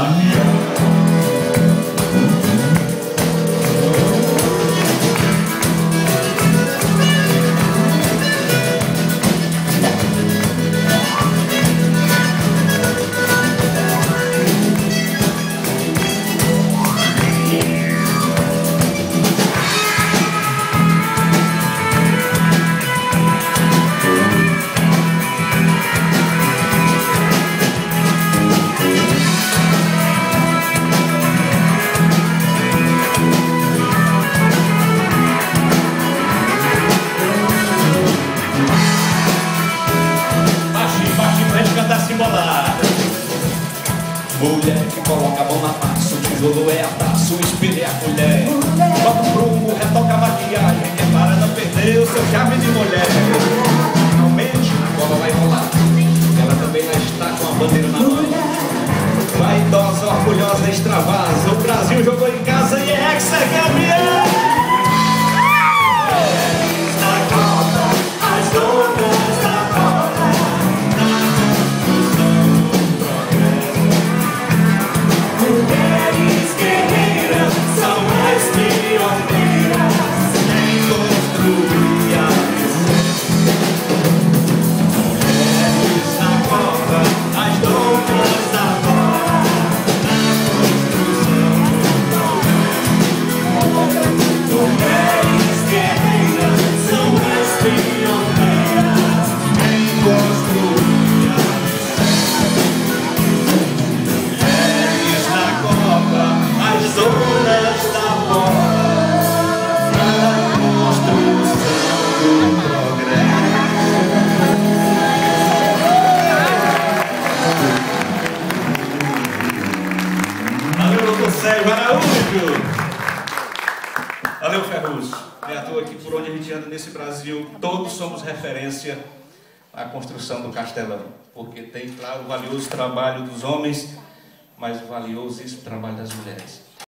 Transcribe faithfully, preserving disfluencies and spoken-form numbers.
Mulher que coloca a mão na massa, o tijolo é abraço, o espelho é a colher. Bota o prumo, retoca a maquiagem, é para não perder o seu charme de mulher. Finalmente a bola vai rolar, ela também lá está com a bandeira na mão. Vaidosa, orgulhosa, extravasa, o Brasil jogou em casa e é ex-campeão. Valeu, Ferrugem. É à toa que por onde a gente anda nesse Brasil, todos somos referência à construção do Castelão. Porque tem, claro, o valioso trabalho dos homens, mas o valiosíssimo trabalho das mulheres.